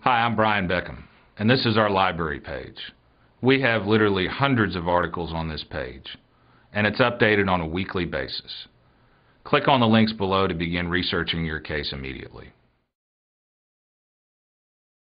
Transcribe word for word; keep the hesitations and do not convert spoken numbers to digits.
Hi, I'm Brian Beckham, and this is our library page. We have literally hundreds of articles on this page, and it's updated on a weekly basis. Click on the links below to begin researching your case immediately.